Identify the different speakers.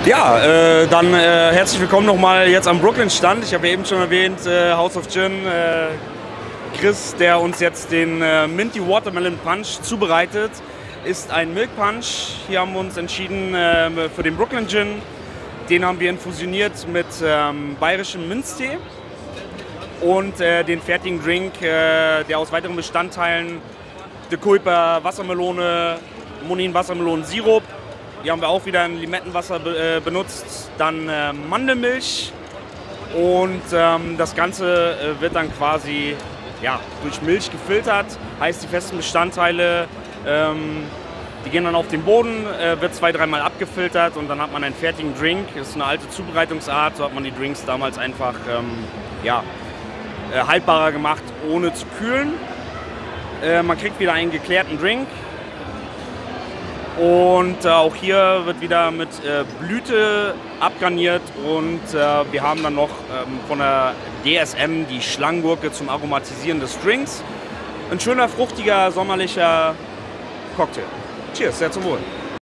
Speaker 1: Ja, dann herzlich willkommen nochmal jetzt am Brooklyn-Stand. Ich habe ja eben schon erwähnt, House of Gin, Chris, der uns jetzt den Minty Watermelon Punch zubereitet, ist ein Milk Punch. Hier haben wir uns entschieden für den Brooklyn Gin. Den haben wir infusioniert mit bayerischem Minztee und den fertigen Drink, der aus weiteren Bestandteilen De Kulper Wassermelone, Monin Wassermelonensirup. Hier haben wir auch wieder ein Limettenwasser benutzt, dann Mandelmilch und das Ganze wird dann quasi durch Milch gefiltert, heißt die festen Bestandteile, die gehen dann auf den Boden, wird 2-3 Mal abgefiltert und dann hat man einen fertigen Drink. Das ist eine alte Zubereitungsart, so hat man die Drinks damals einfach haltbarer gemacht, ohne zu kühlen. Man kriegt wieder einen geklärten Drink. Und auch hier wird wieder mit Blüte abgarniert und wir haben dann noch von der DSM die Schlangengurke zum Aromatisieren des Drinks. Ein schöner, fruchtiger, sommerlicher Cocktail. Cheers, sehr zum Wohl.